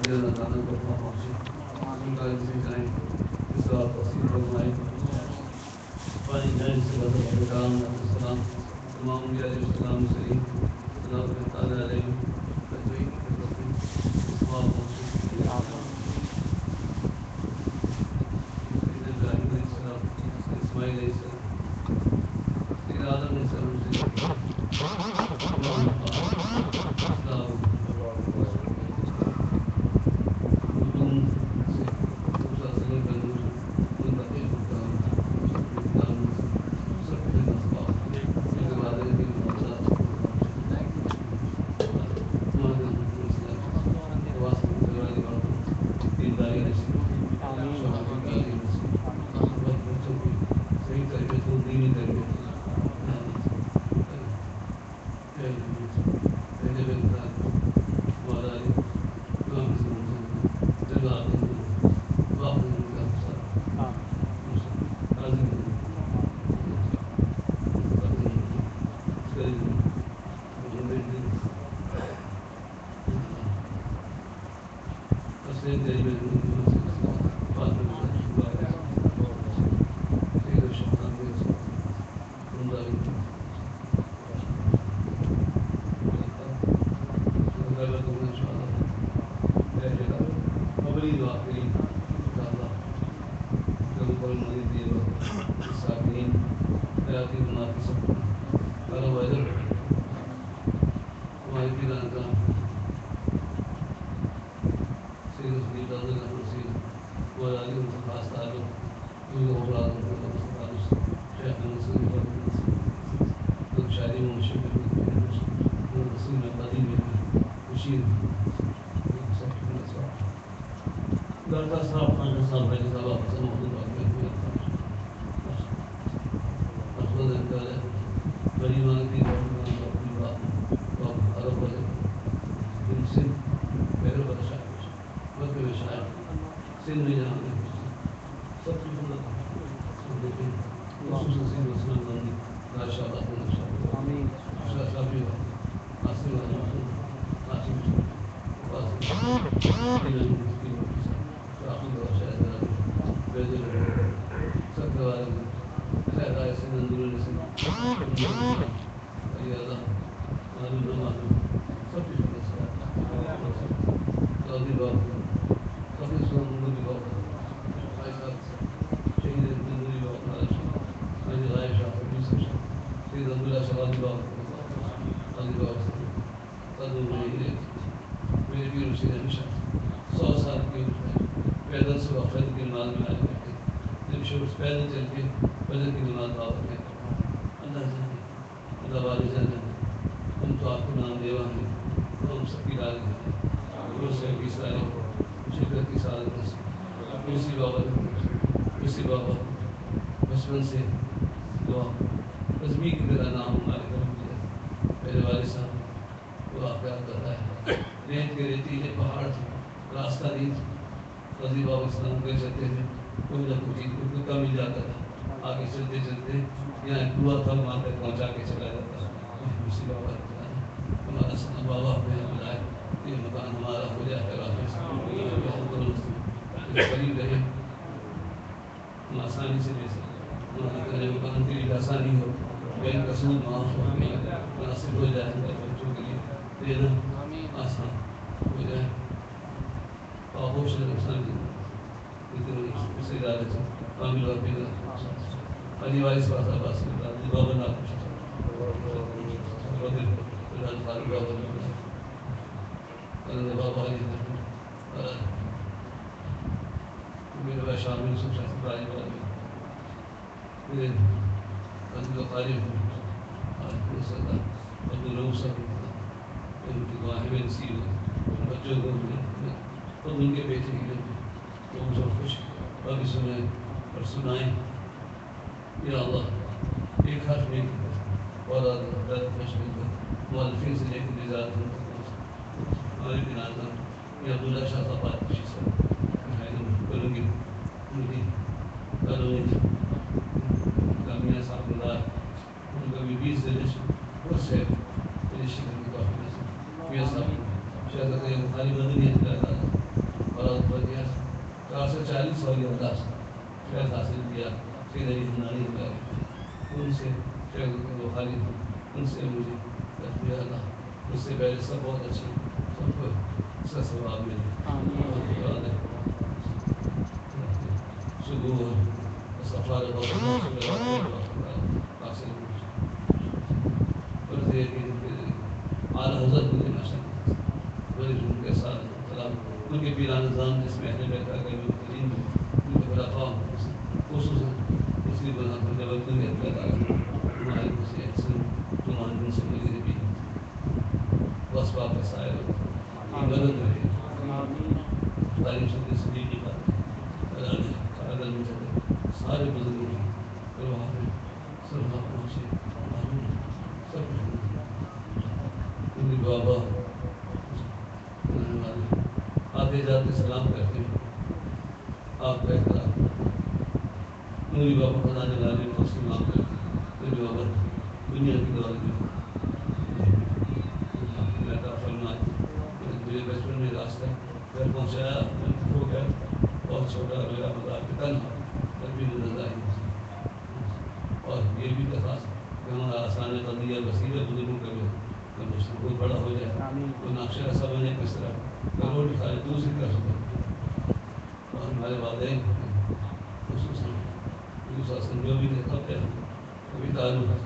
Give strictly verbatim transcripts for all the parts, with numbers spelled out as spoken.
اللہ تعالیٰ کو اپنا پہنچے ان کا سے جائیں اس بات تفصیل فرمائیں پانی جائیں سے بدل کرام علیہ السلام تمام انبیاء علیہ السلام سلیم اللہ تعالیٰ علیہ تجمعین کی طرف اس بات پہنچے ابراہیم علیہ السلام اسماعیل علیہ السلام سید آدم علیہ السلام سے تمام اسلام علوم سے مسلسل کا نور منتقل ہوتا ہے سب کے اسباب ایک وعدے کی معاملات مادہ اسلام واسطے کروانے والوں دینداری نصیب شہادت کی علی نصیب اور بچوں کی صحیح تربیت و دینی تربیت پہلے بہتر مولا علی امام حسن جزا اللہ واقعی ان کا حسن عظیم کریم محمد دن حسین تیری فاطمہ سید الشیطان کے رمضان قبلی واقعی اللہ جو قول مزید دیے وقت ساکنین حیاتی منافی سب قلم ویدر ہماری پیران کا سید صدیق عزیز احمد سید ولالی ان سے خاص تعلق ان کو اولاد ان کو مستقالش شیخ نصیر فرد شاعری منشی رسول قدیم مشیر درتا صاحب خانہ صاحب علی صاحب حسن محمود واقعی افضل انکال بری مانگی رحمہ اپنی بات اور عرب والے ان سن پہلے پر شاعر وقت میں شاعر سن میں جہاں میں سب کی خلق لیکن خصوصا سن اسلام بندی راشا بات میں شاعر آمین شاہ صاحبی آسم محمود آسم واسم علم آخر بہت شاید بیدر سب کے بارے میں خیر آئے سے نندر سے علی اللہ معلوم نہ معلوم سب کی خبر سے قاضی باپ قاضی سوان مندر باپ آئے ساتھ شہید نندری باپ نارش آئے غائب شاہ حبیب سے شاہ سید عبداللہ شہادی باپ قاضی باپ سے قدم میں میرے پیر حسین ہمیشہ سو سال کی عمر ہے پیدل سے وقت کی نماز میں آیا کرتے جب شخص پیدل چل کے فجر کی نماز بابا کہتے اللہ جانے اللہ والے جانے ہم تو آپ کو نام دیوا ہیں ہم سب کی ڈال ہیں روز سے کی سارے شکر کی سعادت نصیب اسی بابا اسی بابا بچپن سے دعا تسبیح کی طرح نام ہمارے گھر میں میرے والد صاحب وہ واقعات بتایا ریت کے ریتیلے پہاڑ تھے راستہ نہیں تھا قاضی بابا اسلام کے چلتے تھے کوئی نہ کوئی چیز کوئی کتا مل جاتا تھا آگے چلتے چلتے یہاں ایک کنواں تھا وہاں تک پہنچا کے چلا جاتا تھا اسی بابا ہمارا سلام بابا ہمیں بلائے یہ مکان ہمارا ہو جائے گا قریب رہے ہم آسانی سے لے سکتے مکان کے لیے آسانی ہو بینک کا سود معاف ہو مناسب ہو جائے بچوں کے لیے دینا آسان ہو جائے آغوش نقصان اس ادارے سے کامل اور پیدا علی وائس واس عباس کے بعد بابا ناکوش رضی اللہ فاروق بابا اللہ بابا علی میرے بھائی شامل سب شاہ سبرائی والے میرے عزیز و قارب ہیں صدا عبدالرؤ صاحب ان کی دعائیں میں نصیب ہوئی بچوں کو اور ان کے بیٹے کی وہ مجھے خوش ابھی سنیں اور سنائیں یا اللہ ایک حرف نہیں اور درد مشکل کا مؤلفین سے لے کے نظارت ہمارے بن اعظم یہ عبداللہ شاہ صاحب آج کشی صاحب کروں گی ان کی کالونی کامیہ صاحب اللہ ان کا بھی بیس دلش اور سے دلشی کرنے کا حافظ میاں صاحب شیخ بخاری مدنی اور چار سو چالیس والی انداز شیخ حاصل کیا پھر علی ہمدانی ان سے شیخ بخاری ان سے مجھے تربیت اللہ اس سے پہلے سب بہت اچھے سب کو اس کا ثواب ملے صبح صفار اعلیٰ حضرت مجھے ماشاء بڑے ان کے ساتھ سلام ان کے پیران نظام جس میں اہل بیت کا مبتدین ان کے خلفاء خصوصاً اس کی بنا پر جب اکثریت پیدا ہمارے سے احسن تمہارے سے مجھے بھی وصفہ پر سائے مدد رہے تعلیم سے صدیقی کی بات اگر مجھے سارے بزرگوں کی اور وہاں پہ سب وہاں پہنچے سب ان کے بابا آتے جاتے سلام کرتے ہیں آپ کا احترام نوری بابا خدا نے لالے کو سلام کرتے ہیں نوری بابا دنیا کی دور میں عطا فرمائے مجھے بچپن میں راستہ گھر پہنچایا میں ہو گیا بہت چھوٹا میرا مزاق کے تن تب بھی نظر آئی اور یہ بھی درخواست کہ ہمارا آسان قدیہ وسیلہ بزرگوں کا جو بہت بڑا ہو جائے وہ نقشہ ایسا بنے کس طرح کروڑ دکھائے دوسری طرف اور ہمارے والدین خصوصاً خصوصاً جو بھی دیکھا پہ کبھی تعلق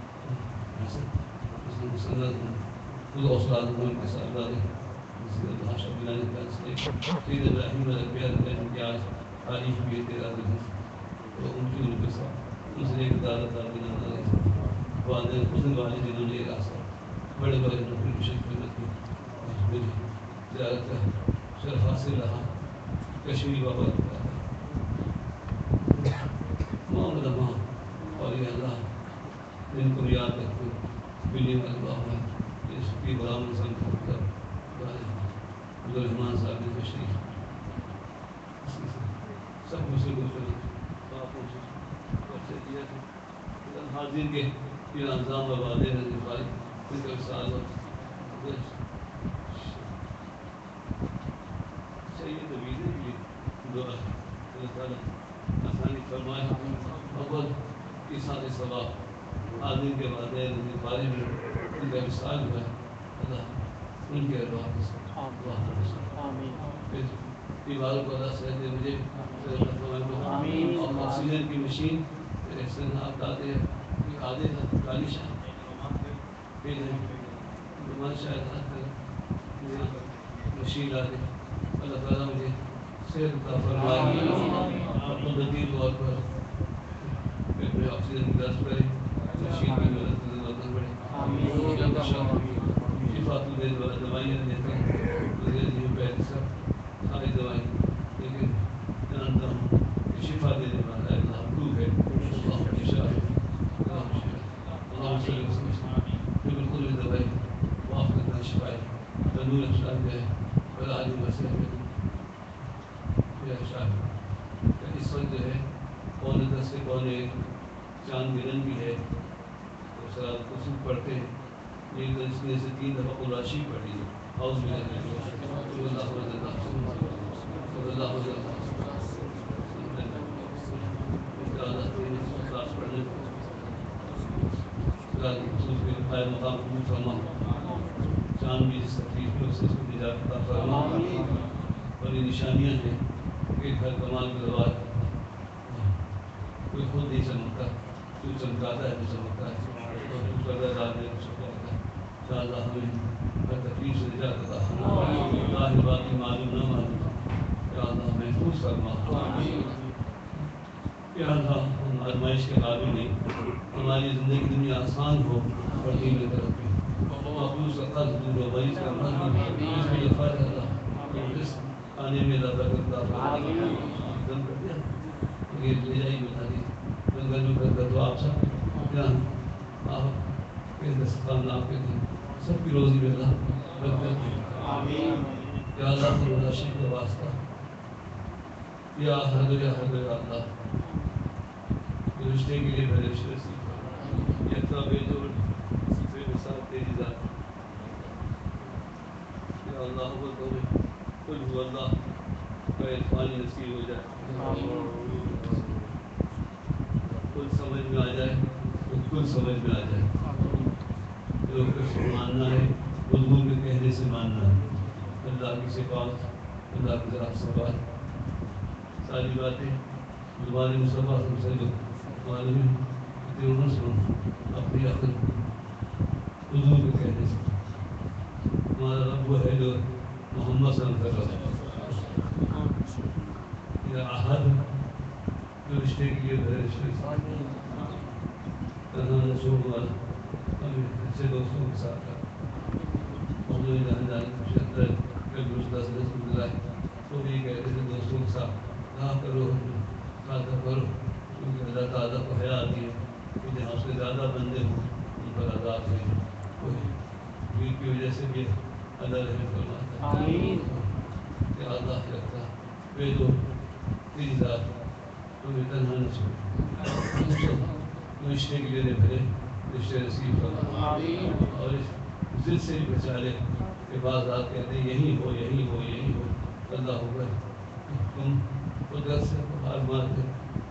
سنت خود اوصلات ان کے ساتھ دادے بھاشا بلانے کا سید ابراہیم ربیہ ربیہ کی آج تعریف بھی تیرا دن تو ان کی ان کے ساتھ ان سے ایک دادا دادی نانا والدین خود والد جنہوں نے ایک راستہ بڑے بڑے نوکری کی شکل میں کی مجھے زیارت کا شرف حاصل رہا کشمیری بابا محمد اماں اور یہ اللہ جن کو یاد رکھتے بلی اللہ ہے اس کی غلام انسان کا عبدالرحمان صاحب نے تشریف سب مجھ سے گفتگو دیا تھا حاضر کے پھر انظام اور والدین نے ان کا وصال اور چاہیے تو ویزے بھی دعا اللہ تعالیٰ آسانی فرمائے اول کی ساتھ ثواب آدمی کے والدین ان کے بارے میں ان کا وصال ہوا اللہ ان کے ارواح کے ساتھ دیواروں کو اللہ صحت دے مجھے اور آکسیجن کی مشین احسن آپ دادے آدھے کالی شاہ من شاید مشین آ دے اللہ تعالیٰ مجھے صحت عطا فرمائے قدرتی طور پر اپنے آکسیجن کی درد کرے مشین کی مدد سے وطن بڑھے شفا تو دے دوائیاں دیتے ہیں پہلے سب ساری دوائیں لیکن جانتا ہوں کہ شفا دینے والا اللہ تو ہے اللہ شاہ اللہ صلی اللہ جو بالکل بھی دوائی معاف کرنا شفائی تندور افشان ہے بلا علی مسئلہ میں یہ افشان اس وقت جو ہے پونے دس سے پونے ایک چاند گرن بھی ہے تو سلاد قسم پڑھتے ہیں ایک دن اس میں سے تین دفعہ قرآشی پڑھی ہے حوض میں اللہ اللہ اللہ پڑھنے مقام قبول فرما چاند بھی جس تکلیف میں اسے اس کو نجات عطا فرما اور یہ نشانیاں ہیں کہ ہر کمال کے بعد کوئی خود نہیں چمکتا تو چمکاتا ہے تو چمکتا ہے اور تو کردہ دار میں کچھ کرتا ہے یا اللہ ہمیں ہر تکلیف سے نجات عطا فرما ظاہر باقی معلوم نہ معلوم یا اللہ محفوظ فرما یا اللہ ہم آزمائش کے قابل نہیں ہماری زندگی دنیا آسان ہو اور دین میں ترقی مخلوص کا قرض دور و مریض کا مرض اس میں فرض اللہ اس آنے میں اللہ برکت عطا دم کر دیا یہ لے جائی بتا دی جنگل میں کر کر تو آپ سب یہاں آپ کے دستان آپ کے دن سب کی روزی میں اللہ برکت دے یا اللہ تعالی شکر کا واسطہ یا حد یا حد یا اللہ رشتے کے لیے بڑے رشتے سیکھا یکتا بے جوڑ صفے مثال تیری ذات اللہ کو تو کل ہو اللہ کا عرفان نصیب ہو جائے، کل سمجھ میں آ جائے تو کل سمجھ میں آ جائے. جو کچھ ماننا ہے حضور کے کہنے سے ماننا ہے. اللہ کی صفات، اللہ کی ذات صفات، ساری باتیں زبان مصطفیٰ سے جو معلوم ہے سن اپنی عقل حضور کے کہنے سے. ہمارا رب وہ ہے جو محمد صلی اللہ علیہ وسلم یہ احد جو رشتے کے لیے بھرے رشتے تنہا نشوق والا ہمیں اچھے دوستوں کے ساتھ تھا. موضوع جہاں جانے کے اندر کبھی اس دس دس گزرائے تو بھی کہتے تھے دوستوں کے ساتھ کہاں کرو کھاتا کرو، کیونکہ اللہ تعالیٰ کو حیا آتی ہے کہ جہاں اس کے زیادہ بندے ہوں ان پر عذاب نہیں کوئی بھیڑ کی وجہ سے بھی اللہ رحم فرماتا ہے کہ اللہ کرتا بے دو تیری ذات تمہیں تنہا نہ چھوڑے، رشتے کے لیے بھرے رشتے نصیب فرما اور اس دل سے بھی بچا لے کہ بعض آپ کہتے ہیں یہی ہو یہی ہو یہی ہو. اللہ ہوگا تم قدرت سے ہار مار دے.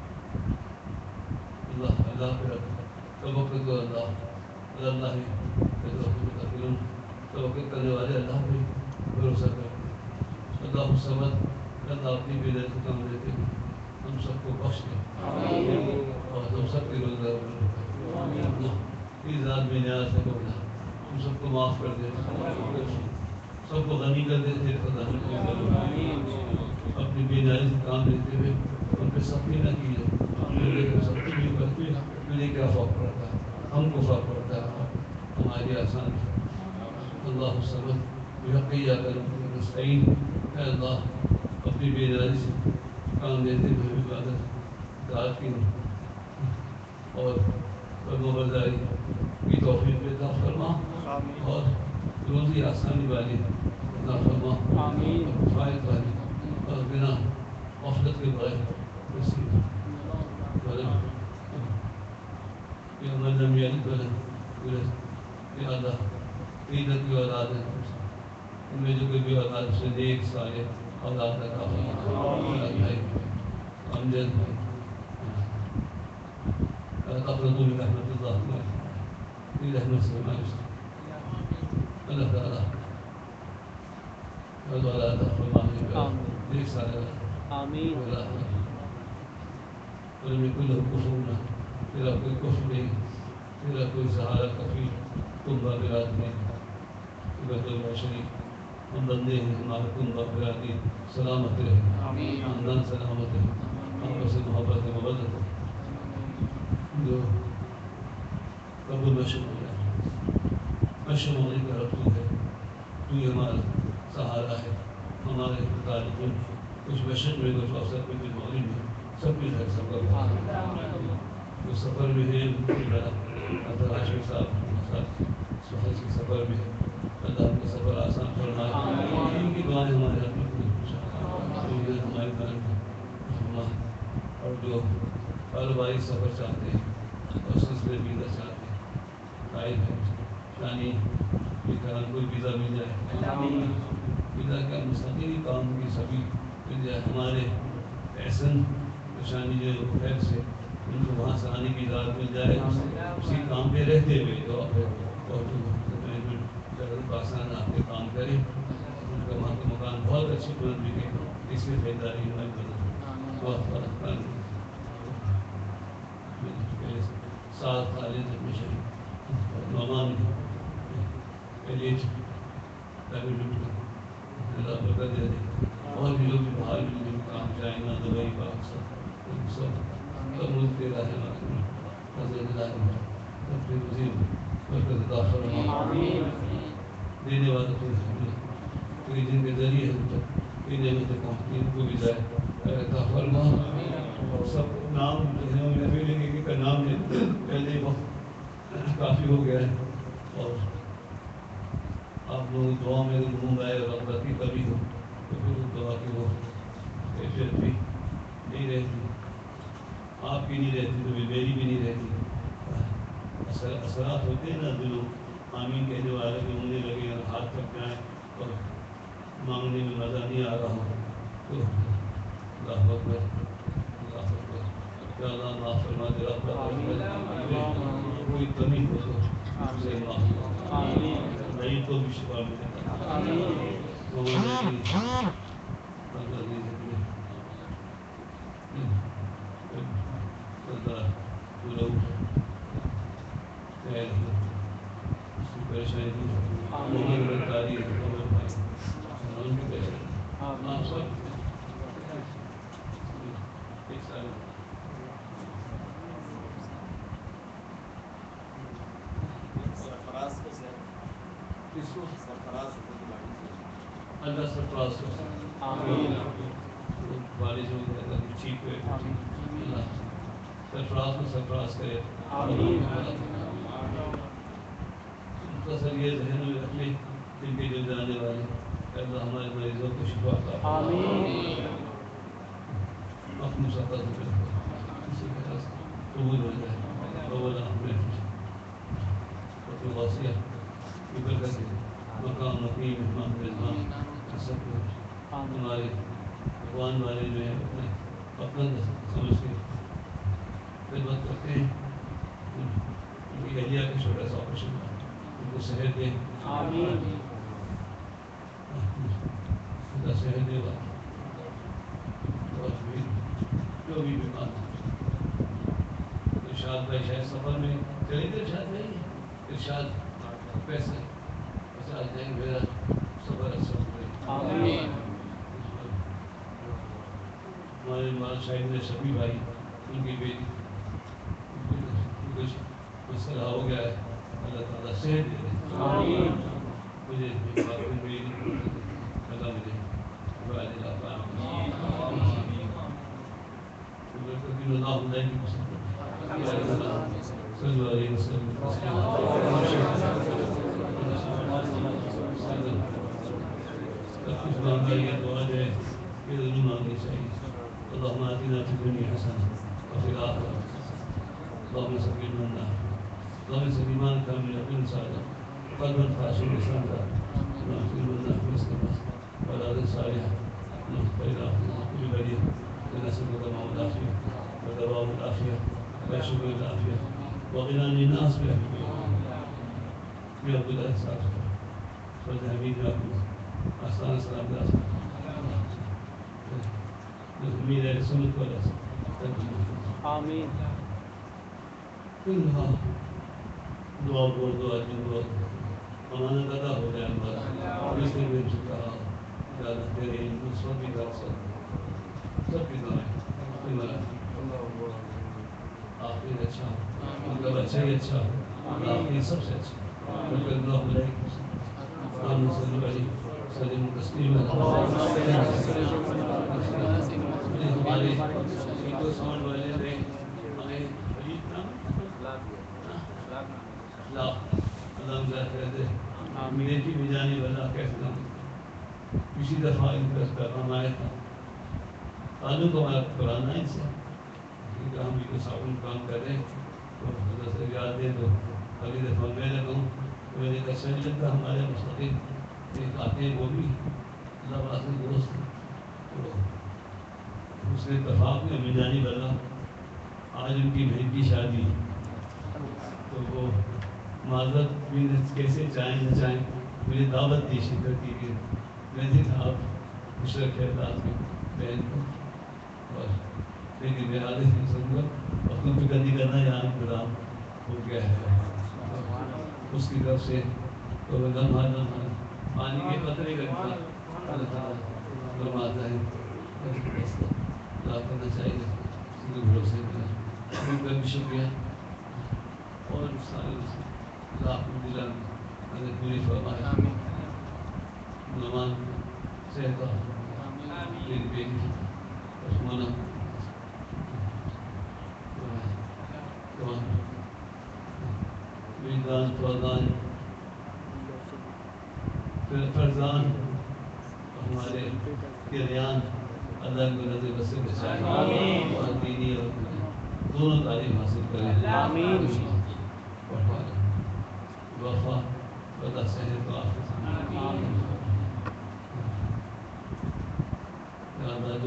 اللہ اللہ پہ توکل کرو، اللہ اللہ ہی توکل توکل کرنے والے اللہ پہ بھروسہ کرتے ہیں. اللہ الصمد، اللہ اپنی بے دردی کام دیتے ہیں. ہم سب کو بخش دے اور ہم سب کے روزگار بنا کی ذات میں نیاز ہے مولا، ہم سب کو معاف کر دے، سب کو غنی کر دے. تیرے خدا اپنی بے نیازی سے کام لیتے ہوئے ان پہ سختی نہ کی جائے. سختی بھی کرتے تجھے کیا فرق پڑتا ہے، ہم کو فرق پڑتا ہے ہماری آسان. اللہ الصمد بحق ایاک نستعین، اے اللہ اپنی بے نیازی سے کام دیتے ہوئے عبادت اطاعت کی اور فرمانبرداری کی توفیق عطا فرما اور روزی آسانی والی عطا فرما اور کفایت والی اور بنا غفلت کے بغیر نصیب ولم یا من لم یلد ولم یولد. یا اللہ عیدت کی اولاد ہے ان میں جو کوئی بھی اولاد سے نیک صالح اولاد عطا فرما. امجد تقرضوا من رحمة الله في رحمة ما يشاء. اللہ تعالیٰ اولاد فرما نیک صالح آمین. ولم يكن له كفوا، تیرا کوئی کفر نہیں، تیرا کوئی سہارا کفیل تم باقرات میں بیت اللہ شریف. ہم بندے ہیں ہمارا تم باقراتی سلامت رہے، خاندان سلامت رہے، آپس سے محبت ہے مبادت ہے جو قبول مشہور ہو جائے. مشہور ہونے کا رب تو ہے، تو ہی ہمارا سہارا ہے. ہمارے تعلق میں کچھ مشرق میں کچھ اوسط میں کچھ مغرب میں سب کچھ ہے. سب کا جو سفر میں ہے عبدالراشد صاحب سفر کے سفر میں اللہ ان کا سفر آسان فرمائے. ان کی دعائیں ہمارے حق میں ہماری دعائیں. اور جو کاروباری سفر چاہتے ہیں اور سلسلے ویزا چاہتے ہیں قائد ہے یعنی یہ طرح کوئی ویزا مل جائے. ویزا کا مستقل کام کی سبھی مل جائے. ہمارے احسن شانی جو خیر سے ان کو وہاں سے آنے کی اجازت مل جائے اسی کام پہ رہتے ہوئے تو اور پاکستان آپ کے کام کرے. ان کا وہاں کا مکان بہت اچھی بلند بکے، اس میں خریداری ہماری مدد بہت فرق کر سات خالد ہمیشہ نعمان ایلیٹ اللہ برکت دے دے. اور بھی لوگ باہر بھی کام چائنا دبئی پاکستان سب سب ملک دے رہا ہے حضرت اللہ اپنے وزیر برکت عطا فرما. دینے والا تو کوئی جن کے ذریعے ان نعمتیں پہنچتی ان کو بھی جائے عطا فرما. سب نام جو ہے وہ نبی لیں کا نام پہلے ہی بہت کافی ہو گیا ہے اور آپ لوگ دعا میں گھوم آئے اور غلطی کبھی ہو تو پھر دعا کی وہ کیفیت بھی نہیں رہتی، آپ کی نہیں رہتی تو میری بھی نہیں رہتی. اثرات ہوتے ہیں نا دلوں آمین کہنے والے کے ہونے لگے اور ہاتھ تھک جائیں اور مانگنے میں مزہ نہیں آ رہا تو اللہ اکبر اللہ اکبر یا اللہ معاف فرما دے رب کوئی کمی ہو تو اسے معاف فرما نئی کو بھی شفا ملے پریشانی اللہ سرفراز بارش ہو جائے اللہ ٹھیک ہوئے اللہ سرفراز کو سرفراز کرے تصویر ذہن میں رکھ لیں جن کے جو جانے والے اللہ ہمارے مریضوں کو شفا عطا اپنی سطح سے کسی طرح سے قبول ہو جائے اولا ہمیں اپنی واسیہ کی برکت ہے مقام مقیم مہمان میزبان سب کو ہمارے اخوان والے جو ہیں اپنے اپنا سمجھ کے خدمت کرتے ہیں ان کی اہلیہ کا چھوٹا سا آپریشن ان کو صحت دے خدا صحت دے گا اور جو بھی بیمار ارشاد بھائی شاید سفر میں چلے گئے ارشاد بھائی ارشاد پیسے ارشاد جائیں میرا سفر اچھا ہو گئی ہمارے مال شاہد نے شبی بھائی ان کی بیٹی کچھ مسئلہ ہو گیا ہے اللہ تعالیٰ صحت دے دے مجھے اللہ مجھے بعد اللہ اللہ علیہ وسلم صلی اللہ علیہ وسلم کچھ مانگا یہ دعا جو ہے یہ ضرور مانگنی چاہیے اللہم آتنا فی الدنیا حسنہ وفی الآخرہ اللہم سکینا النار اللہم سکیمان کامل اقل سعادہ قلبا خاشعا سمتا اللہم سکینا النار فی السماء والارض صالحہ اللہم خیر آخرہ کل بریہ لنسلک دماء العافیہ ودواء العافیہ وشکر العافیہ وغنى للناس بأهله يا رب الأنصار والحميد رحمه أحسن السلام عليكم نحمد رسولك ولا آمين كلها دعا بول دعا بول ہمارا ادا ہو جائے ہمارا اس نے بھی چکا یاد تیرے نصرت بھی کر سکتے سب کی دعائیں ہمارا آخری اچھا ہو ان کا بچہ ہی اچھا ہو آخری سب سے اچھا بلکہ اللہ علیہ آمین صلی اللہ علیہ وسلم تسلیما ہمارے ایک سوال والے تھے ہمیں حدیث نام اخلاق اللہ مجھے کہتے بیٹی بھی جانے والا کہتے ہیں اسی دفعہ ان کا پیغام آیا تھا تعلق ہمارا پرانا ان سے کیونکہ ہم بھی کچھ اپنا کام کر رہے ہیں تو حضرت سے یاد دیں تو اگلی دفعہ میں نہ کہوں تو میں نے کہا چل جاتا ہمارے مستقل ایک آتے ہیں وہ بھی اللہ واضح دوست تو اس نے اتفاق میں ہمیں جانی والا آج ان کی بہن کی شادی تو وہ معذرت بھی کیسے چاہیں نہ چاہیں مجھے دعوت دی شکر کی کہ میں نے کہا آپ مشرق ہے رات میں بہن کو اور لیکن میں آدھے سے سمجھا اور تم فکر نہیں کرنا یہاں انتظام ہو گیا ہے اس کی طرف سے تو میں لمحہ لمحہ پانی کے قطرے کا اللہ تعالیٰ فرماتا ہے دعا کرنا چاہیے اس کے بھروسے کا ان کا بھی شکریہ اور سارے لاکھ دلان اگر پوری فرمائے نمان صحت میری بیٹی رحمانہ میدان فردان فرزان ہمارے کریان اللہ کو نظر بس سے بچائے اور دینی اور دونوں تعلیم حاصل کریں آمین وفا ودا صحت و آفت ಅಂದಾಜು